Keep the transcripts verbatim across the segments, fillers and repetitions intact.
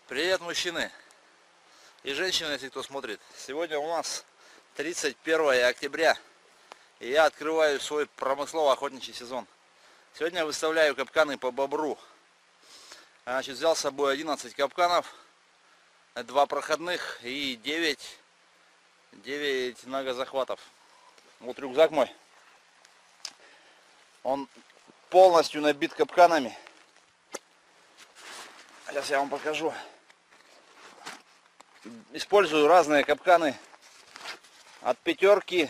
Привет, мужчины и женщины, если кто смотрит. Сегодня у нас тридцать первое октября, и я открываю свой промыслово-охотничий сезон. Сегодня я выставляю капканы по бобру. Значит, взял с собой одиннадцать капканов, два проходных и девять, девять многозахватов. Вот рюкзак мой. Он полностью набит капканами. Сейчас я вам покажу. Использую разные капканы от пятерки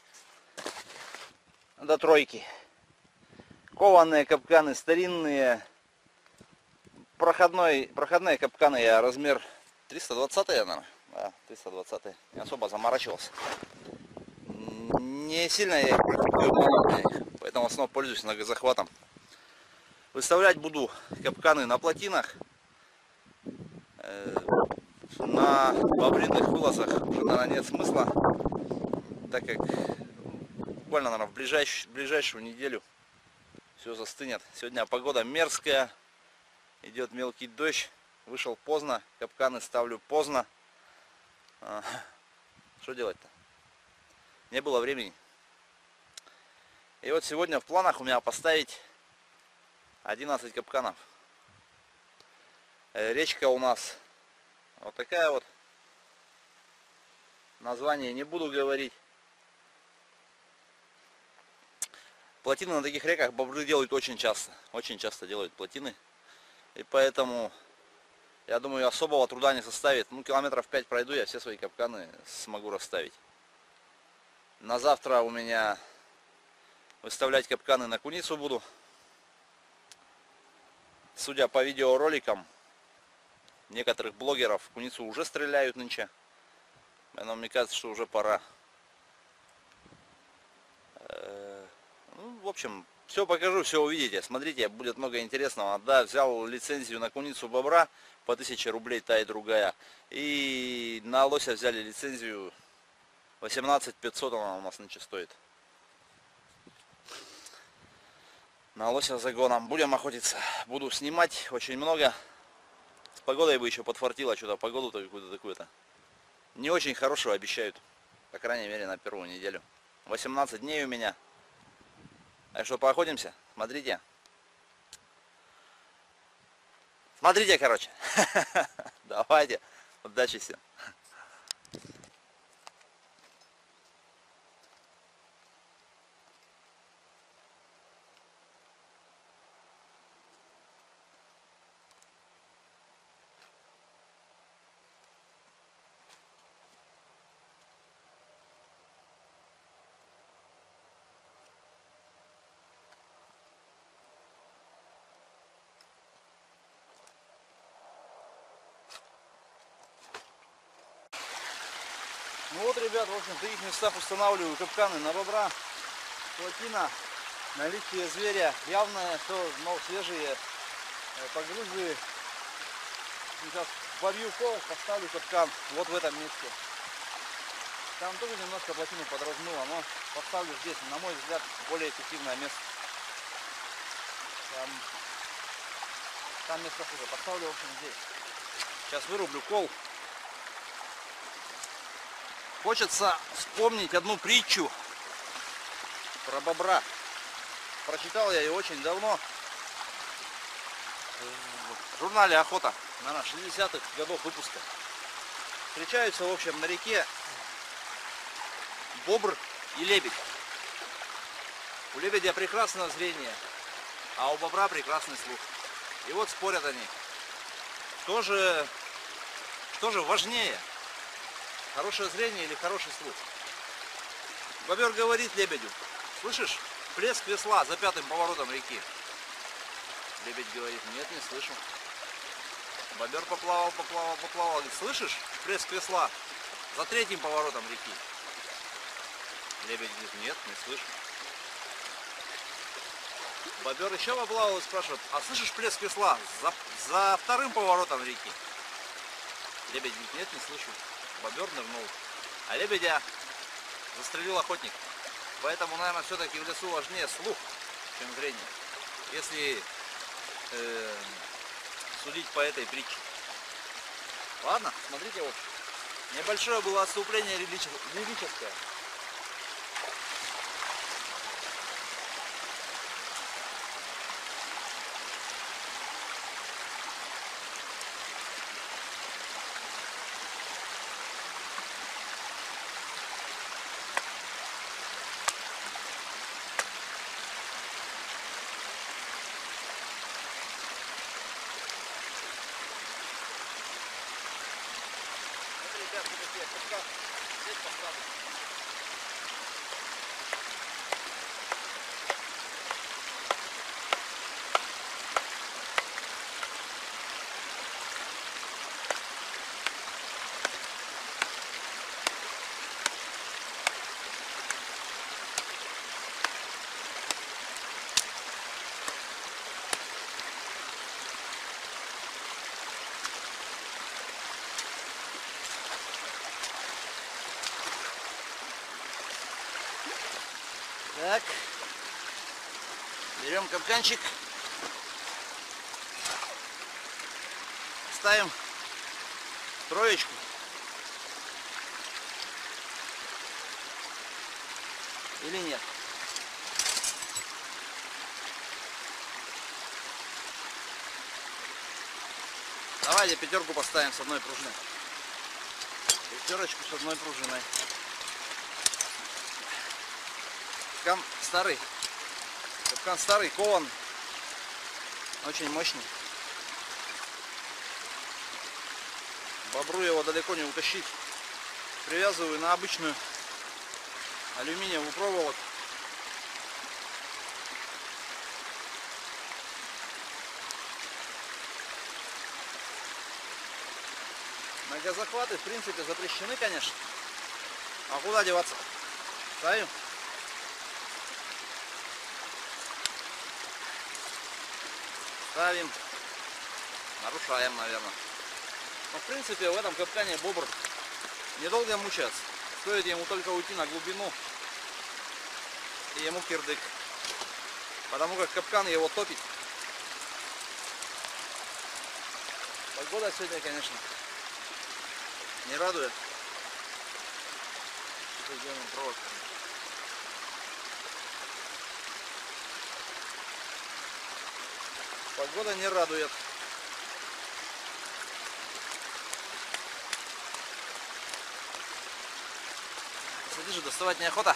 до тройки. Кованые капканы, старинные. Проходной, проходные капканы я размер триста двадцать, наверное. Да, триста двадцать. Не особо заморачивался. Не сильно я их практикую, поэтому в основном пользуюсь многозахватом. Выставлять буду капканы на плотинах. На бобриных вылазах уже, наверное, нет смысла, так как буквально, наверное, в ближайшую, ближайшую неделю все застынет. Сегодня погода мерзкая, идет мелкий дождь, вышел поздно, капканы ставлю поздно. А, что делать-то? Не было времени. И вот сегодня в планах у меня поставить одиннадцать капканов. Речка у нас вот такая вот. Название не буду говорить. Плотины на таких реках бобры делают очень часто. Очень часто делают плотины. И поэтому, я думаю, особого труда не составит. Ну, километров пять пройду, я все свои капканы смогу расставить. На завтра у меня выставлять капканы на куницу буду. Судя по видеороликам некоторых блогеров, куницу уже стреляют нынче. Но мне кажется, что уже пора. Ну, в общем, все покажу, все увидите. Смотрите, будет много интересного. Да, взял лицензию на куницу бобра по тысяче рублей, та и другая. И на лося взяли лицензию восемнадцать пятьсот, она у нас нынче стоит. На лося загоном будем охотиться. Буду снимать очень много. С погодой бы еще подфартило, что-то погоду-то какую-то такую-то. Не очень хорошую обещают. По крайней мере, на первую неделю. восемнадцать дней у меня. Так что поохотимся. Смотрите. Смотрите, короче. Давайте. Удачи всем. Ну вот, ребят, в общем, в таких местах устанавливаю капканы на бобра. Плотина, наличие зверя явное, все, но свежие погрузы. Сейчас вобью кол, поставлю капкан вот в этом месте. Там тоже немножко плотину подразмыло, но поставлю здесь, на мой взгляд, более эффективное место. Там, там место хуже. Поставлю, в общем, здесь. Сейчас вырублю кол. Хочется вспомнить одну притчу про бобра. Прочитал я ее очень давно в журнале «Охота», наверное, шестидесятых годов выпуска. Встречаются, в общем, на реке бобр и лебедь. У лебедя прекрасное зрение, а у бобра прекрасный слух. И вот спорят они, что же, что же важнее, хорошее зрение или хороший слух. Бобер говорит лебедю: слышишь плеск весла за пятым поворотом реки? Лебедь говорит: нет, не слышу. Бобер поплавал, поплавал, поплавал. Говорит: слышишь плеск весла за третьим поворотом реки? Лебедь говорит: нет, не слышу. Бобер еще поплавал и спрашивает: а слышишь плеск весла за, за вторым поворотом реки? Лебедь говорит: нет, не слышу. Бобер нырнул, а лебедя застрелил охотник. Поэтому, наверное, все-таки в лесу важнее слух, чем зрение, если э, судить по этой притче. Ладно, смотрите, вот небольшое было отступление лирическое. Ребят, вот такие капканы. Здесь поставлю. Так, берем капканчик, ставим троечку. Или нет? Давайте пятерку поставим с одной пружиной. Пятерочку с одной пружиной. Капкан старый, капкан старый, кован, очень мощный. Бобру его далеко не утащить. Привязываю на обычную алюминиевую проволоку. Многозахваты в принципе запрещены, конечно. А куда деваться? Ставим. Ставим, нарушаем, наверное. Но в принципе в этом капкане бобр недолго мучается. Стоит ему только уйти на глубину, и ему кирдык. Потому как капкан его топит. Погода сегодня, конечно, не радует. Что делаем проводками. Погода не радует. Смотри же, доставать неохота.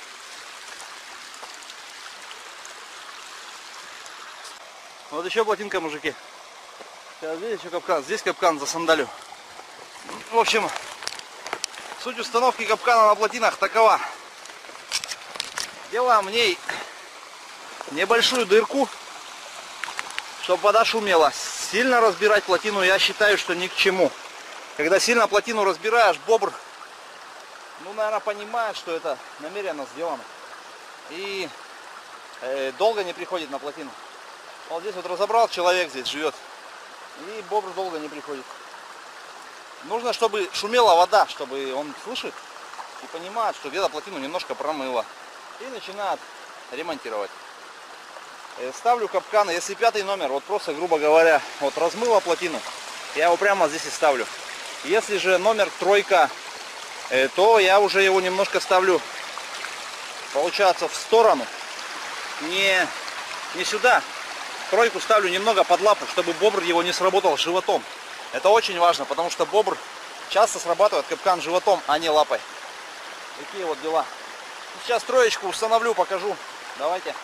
Вот еще плотинка, мужики. Сейчас здесь еще капкан. Здесь капкан за сандалю. В общем, суть установки капкана на плотинах такова. Делаем в ней небольшую дырку, чтобы вода шумела. Сильно разбирать плотину, я считаю, что ни к чему. Когда сильно плотину разбираешь, бобр, ну, наверное, понимает, что это намеренно сделано. И э, долго не приходит на плотину. Вот здесь вот разобрал, человек здесь живет. И бобр долго не приходит. Нужно, чтобы шумела вода, чтобы он слышит и понимает, что где-то плотину немножко промыло. И начинает ремонтировать. Ставлю капканы, если пятый номер, вот просто, грубо говоря, вот размыла плотину, я его прямо здесь и ставлю. Если же номер тройка, то я уже его немножко ставлю, получается, в сторону, не, не сюда. Тройку ставлю немного под лапу, чтобы бобр его не сработал животом. Это очень важно, потому что бобр часто срабатывает капкан животом, а не лапой. Такие вот дела. Сейчас троечку установлю, покажу. Давайте.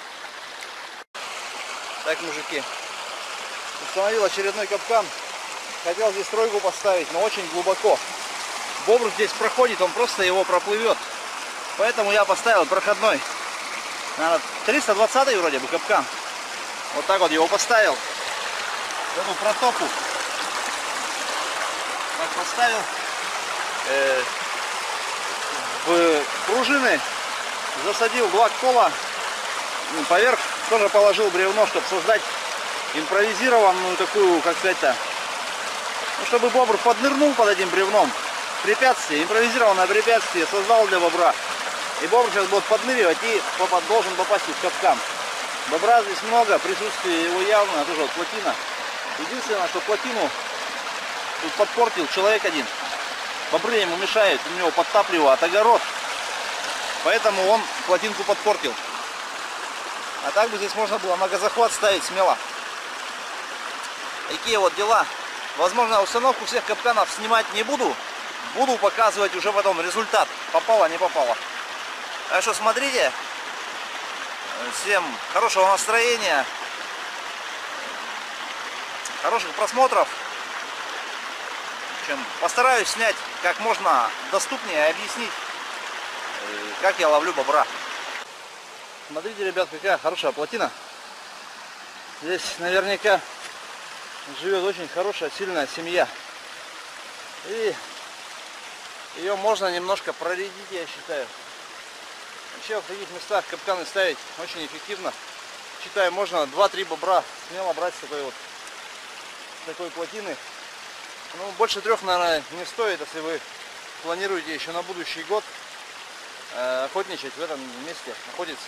Так, мужики, установил очередной капкан. Хотел здесь тройку поставить, но очень глубоко. Бобр здесь проходит, он просто его проплывет. Поэтому я поставил проходной. Наверное, триста двадцатый вроде бы капкан. Вот так вот его поставил. Эту протоку. Так поставил. Э, в пружины засадил два кола. Поверх тоже положил бревно, чтобы создать импровизированную такую, как сказать-то, ну, чтобы бобр поднырнул под этим бревном. Препятствие, импровизированное препятствие создал для бобра. И бобр сейчас будет подныривать и попад, должен попасть в капкан. Бобра здесь много, присутствие его явно, тоже вот плотина. Единственное, что плотину тут подпортил человек один. Бобры ему мешают, у него подтапливает огород. Поэтому он плотинку подпортил. А так бы здесь можно было многозахват ставить смело. Такие вот дела. Возможно, установку всех капканов снимать не буду. Буду показывать уже потом результат. Попало, не попало. Так что смотрите. Всем хорошего настроения. Хороших просмотров. В общем, постараюсь снять как можно доступнее и объяснить, как я ловлю бобра. Смотрите, ребят, какая хорошая плотина. Здесь наверняка живет очень хорошая, сильная семья. И ее можно немножко проредить, я считаю. Вообще в таких местах капканы ставить очень эффективно. Считаю, можно два-три бобра смело брать с такой вот с такой плотины. Ну, больше трех, наверное, не стоит, если вы планируете еще на будущий год э, охотничать в этом месте, находиться.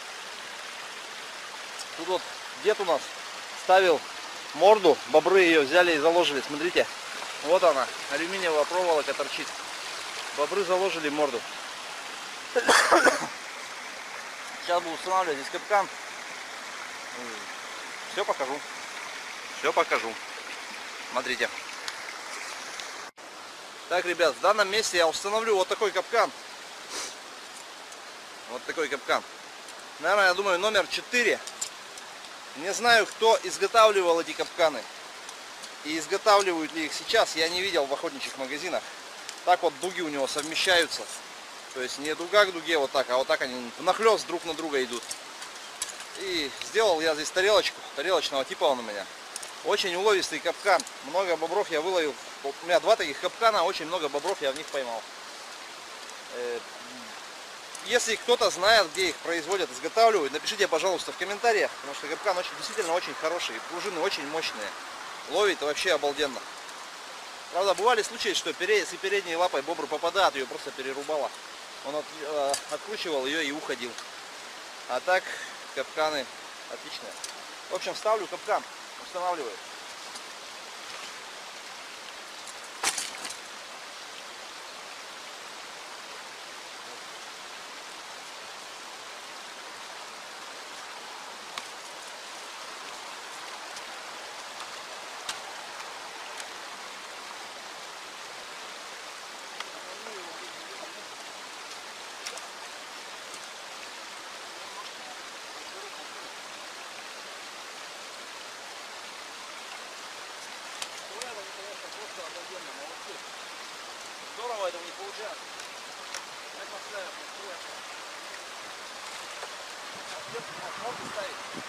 Тут вот дед у нас ставил морду, бобры ее взяли и заложили. Смотрите, вот она, алюминиевая проволока торчит. Бобры заложили морду. Сейчас буду устанавливать здесь капкан. Все покажу. Все покажу. Смотрите. Так, ребят, в данном месте я установлю вот такой капкан. Вот такой капкан. Наверное, я думаю, номер четыре. Не знаю, кто изготавливал эти капканы. И изготавливают ли их сейчас, я не видел в охотничьих магазинах. Так вот дуги у него совмещаются. То есть не дуга к дуге вот так, а вот так они внахлёст друг на друга идут. И сделал я здесь тарелочку, тарелочного типа он у меня. Очень уловистый капкан. Много бобров я выловил. У меня два таких капкана, очень много бобров я в них поймал. Если кто-то знает, где их производят, изготавливают, напишите, пожалуйста, в комментариях. Потому что капкан очень, действительно очень хороший. Пружины очень мощные. Ловит вообще обалденно. Правда, бывали случаи, что если передней лапой бобр попадает, ее просто перерубало. Он от, э, откручивал ее и уходил. А так, капканы отличные. В общем, ставлю капкан, устанавливаю. Здорово это у них получается. Как поставят, настроят. А где у нас морду ставить?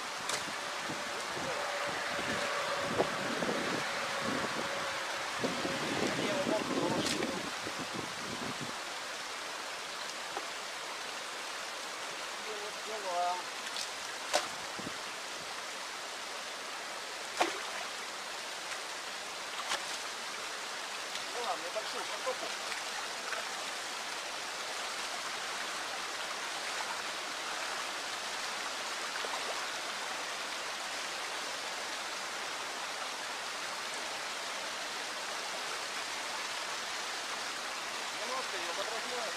Они его морду заложили. И вот дела. Ну ладно, небольшую шантопу. Немножко ее подразмоем.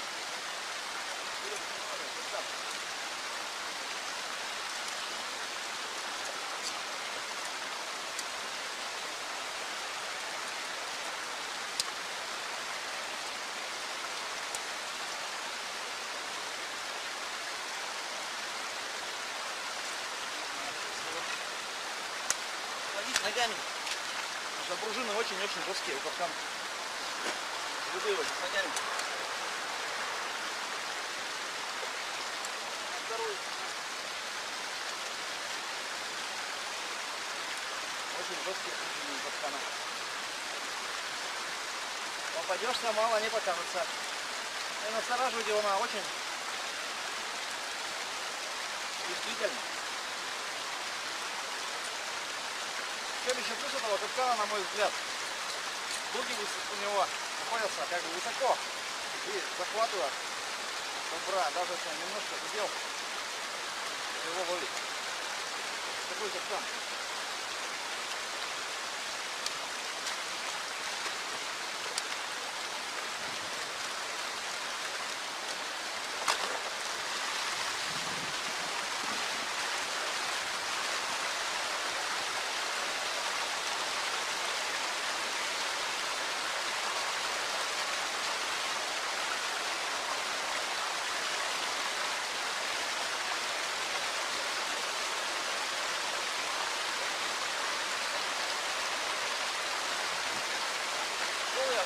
Ловить ногами. Потому что пружины очень-очень жесткие у капкана. Выдавливать ногами. Второй. Очень жесткие пружины у капкана. Попадешься, мало не покажется. И настораживать его на очень действительно. В чем еще плюс этого капкана, на мой взгляд, дуги у него находятся как бы высоко и захватывают бобра, даже если он немножко задел, его ловит. Такой капкан.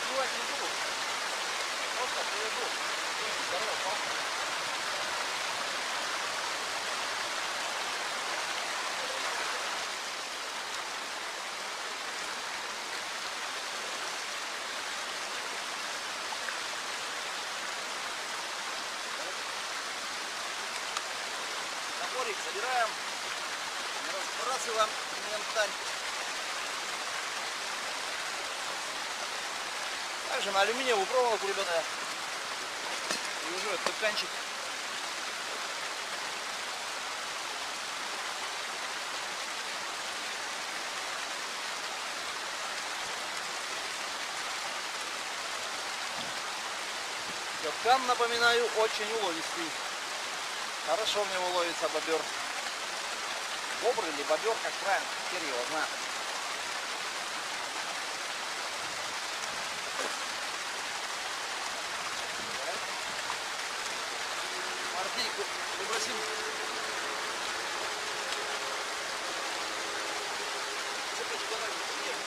Сбивать не буду. Просто привяжу. Здорово, палку. Топорик собираем. Разбрасываем янтарь. Также на алюминиевую проволоку, ребята, и уже капканчик. Капкан, напоминаю, очень уловистый. Хорошо в него ловится бобер. Бобр или бобер, как правильно, теперь его знаю. Мартельку выбросим. Цепочку так вот.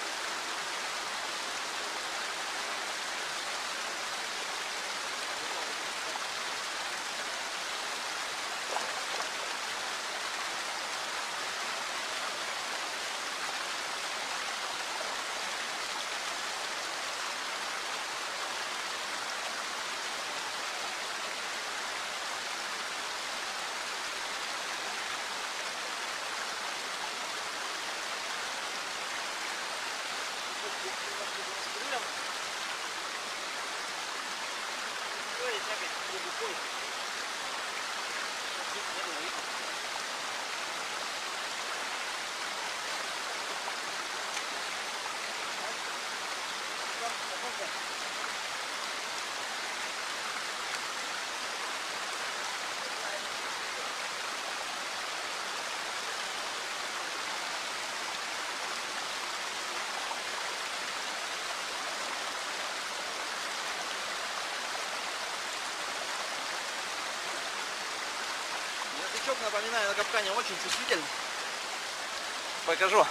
Язычок, напоминаю, на капкане очень чувствительный. Покажу.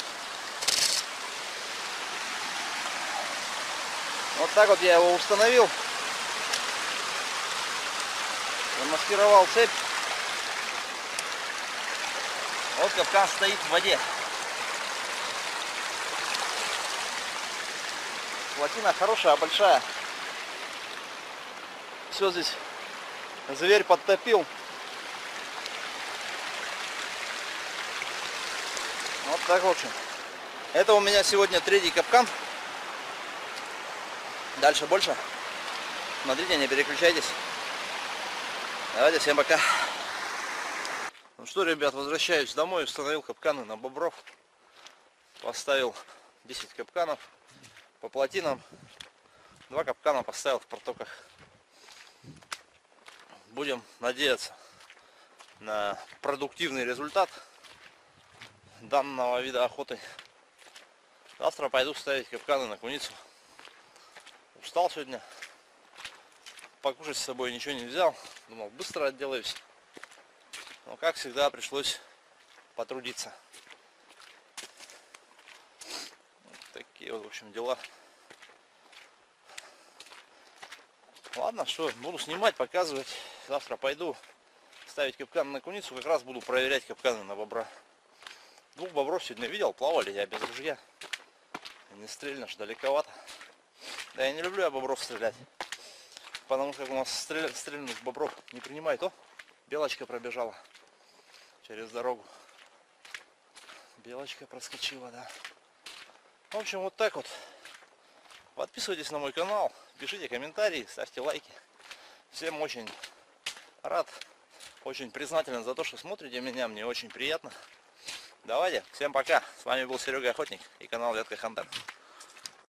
Вот так вот я его установил. Замаскировал цепь. Вот капкан стоит в воде. Плотина хорошая, большая. Все здесь зверь подтопил. Вот так в общем. Это у меня сегодня третий капкан. Дальше больше. Смотрите, не переключайтесь. Давайте, всем пока. Ну что, ребят, возвращаюсь домой. Установил капканы на бобров. Поставил десять капканов по плотинам. Два капкана поставил в протоках. Будем надеяться на продуктивный результат данного вида охоты. Завтра пойду ставить капканы на куницу. Устал сегодня. Покушать с собой ничего не взял. Думал, быстро отделаюсь. Но, как всегда, пришлось потрудиться. Вот такие вот, в общем, дела. Ладно, что, буду снимать, показывать. Завтра пойду ставить капканы на куницу. Как раз буду проверять капканы на бобра. Двух бобров сегодня видел, плавали я без ружья. Не стрельнешь, далековато. Да я не люблю я бобров стрелять. Потому что как у нас стрель... стрельных бобров не принимает. О, белочка пробежала через дорогу. Белочка проскочила, да. В общем, вот так вот. Подписывайтесь на мой канал, пишите комментарии, ставьте лайки. Всем очень рад, очень признателен за то, что смотрите меня. Мне очень приятно. Давайте, всем пока. С вами был Серега Охотник и канал Ветка Хантер.